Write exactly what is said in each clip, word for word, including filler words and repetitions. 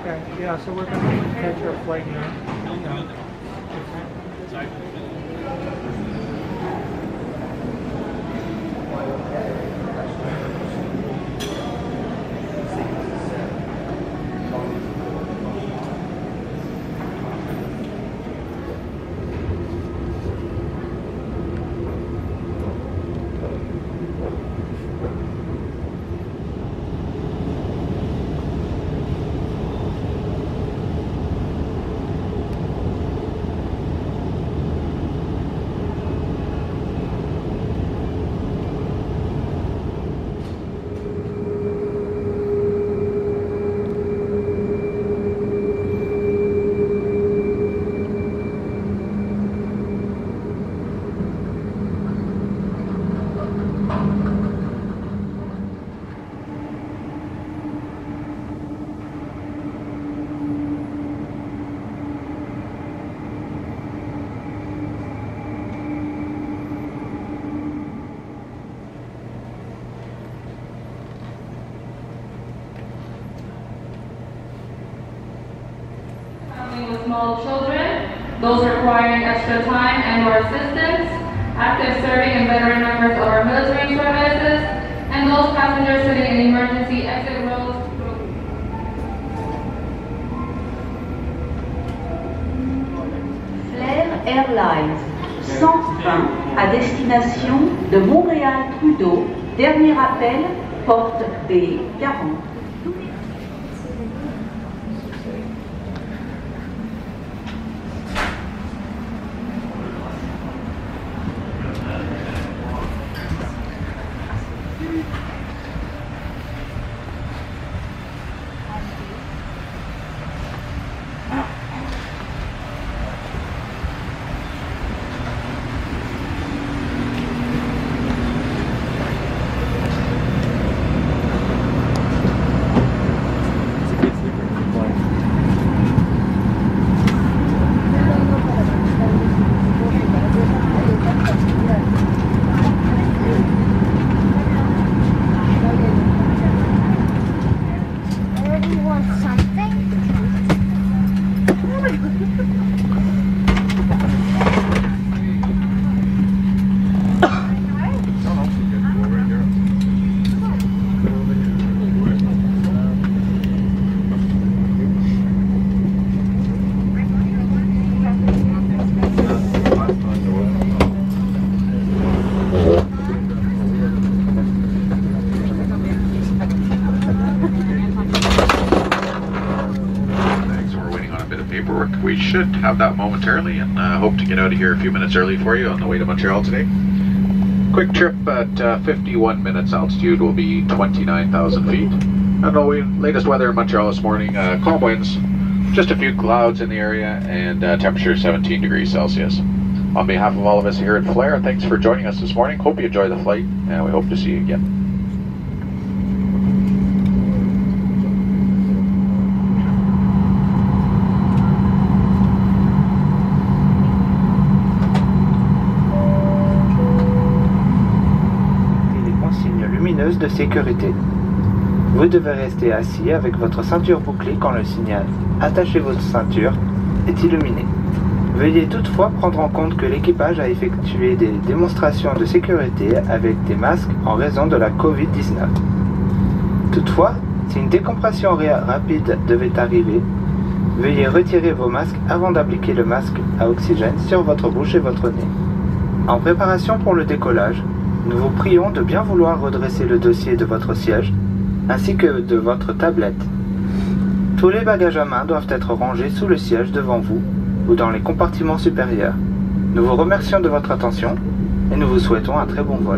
Okay, yeah, so we're going to catch our flight now. Yeah. Small children, those requiring extra time and or assistance, active serving and veteran members of our military services, and those passengers sitting in emergency exit rows. Flair Airlines cent vingt à destination de Montréal-Trudeau, dernier appel, porte B quarante. We should have that momentarily, and uh, hope to get out of here a few minutes early for you on the way to Montreal today. Quick trip at uh, fifty-one minutes altitude will be twenty-nine thousand feet. And the latest weather in Montreal this morning, uh, calm winds, just a few clouds in the area, and uh, temperature seventeen degrees Celsius. On behalf of all of us here at Flair, thanks for joining us this morning. Hope you enjoy the flight, and we hope to see you again. De sécurité. Vous devez rester assis avec votre ceinture bouclée quand le signal « Attachez votre ceinture » est illuminé. Veuillez toutefois prendre en compte que l'équipage a effectué des démonstrations de sécurité avec des masques en raison de la covid dix-neuf. Toutefois, si une décompression rapide devait arriver, veuillez retirer vos masques avant d'appliquer le masque à oxygène sur votre bouche et votre nez. En préparation pour le décollage, nous vous prions de bien vouloir redresser le dossier de votre siège, ainsi que de votre tablette. Tous les bagages à main doivent être rangés sous le siège devant vous ou dans les compartiments supérieurs. Nous vous remercions de votre attention et nous vous souhaitons un très bon vol.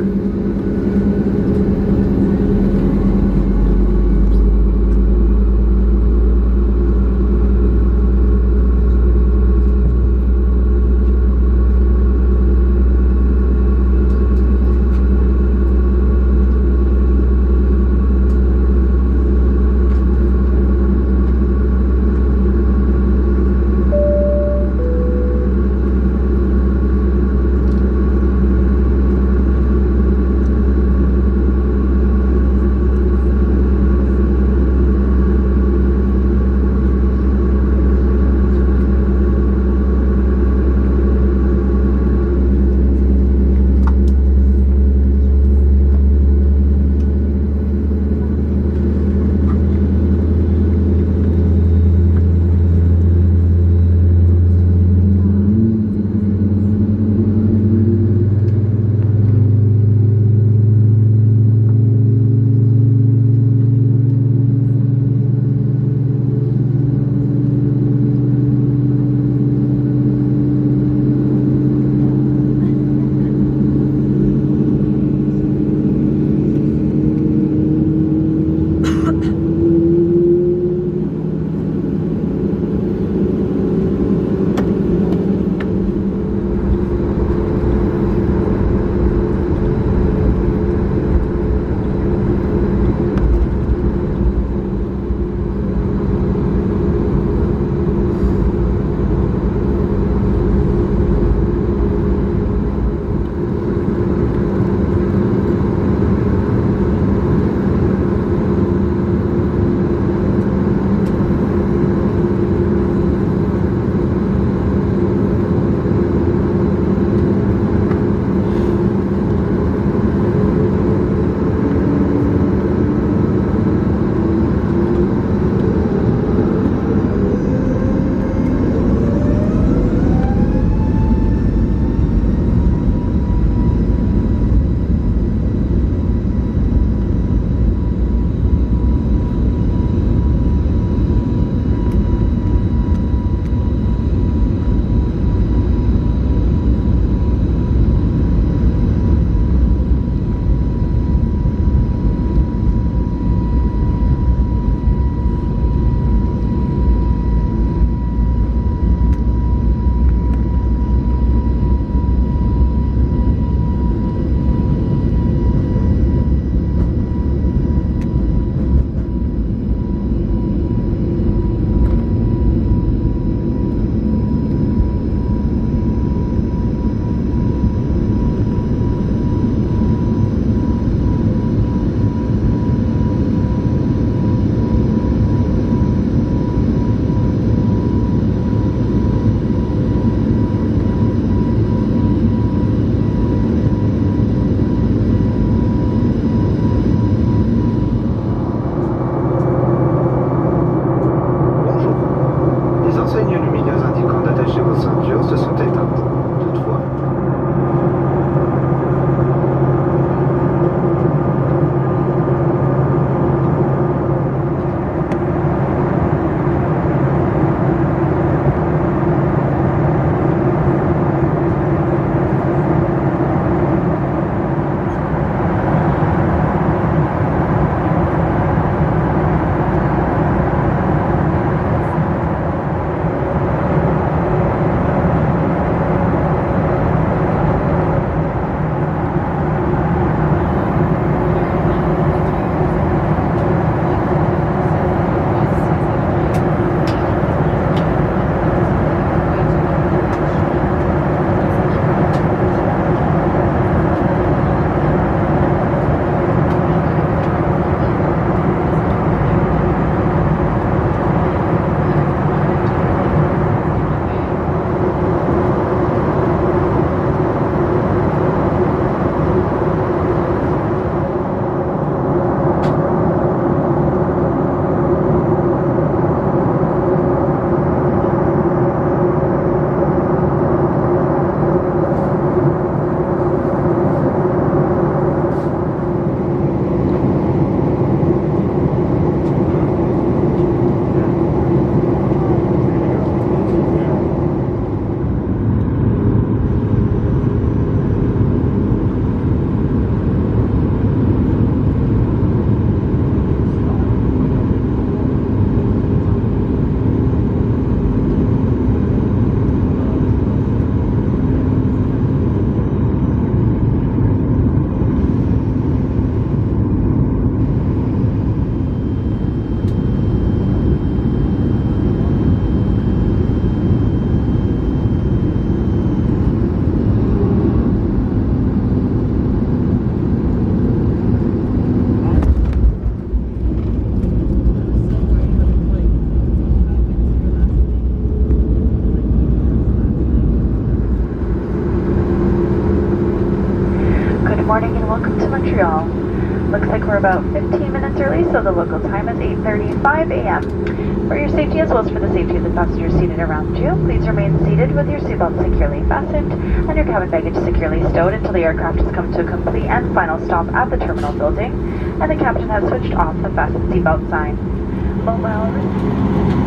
so the local time is eight thirty-five a m For your safety as well as for the safety of the passengers seated around you, please remain seated with your seatbelt securely fastened and your cabin baggage securely stowed until the aircraft has come to a complete and final stop at the terminal building and the captain has switched off the fasten seatbelt sign. Mobile.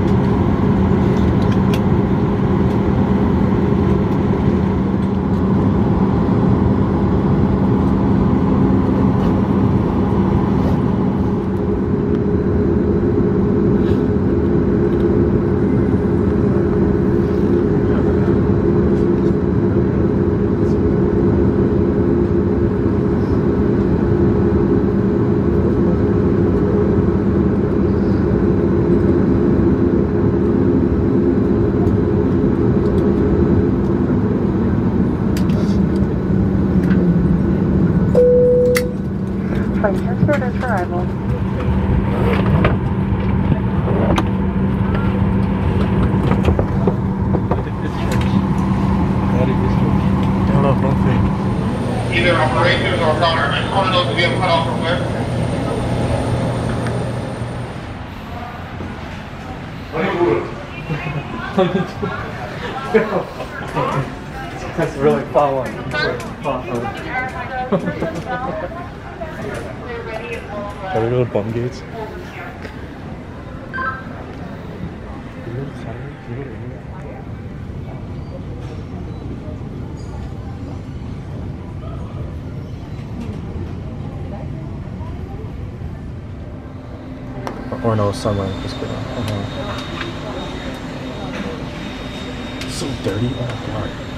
Flight transport is for arrival. Either operations or counter. I just want to know if we have cut off from where. That's really following. Are we little bum gates? Or no, sunlight. Just kidding. Uh-huh. So dirty. Oh my god.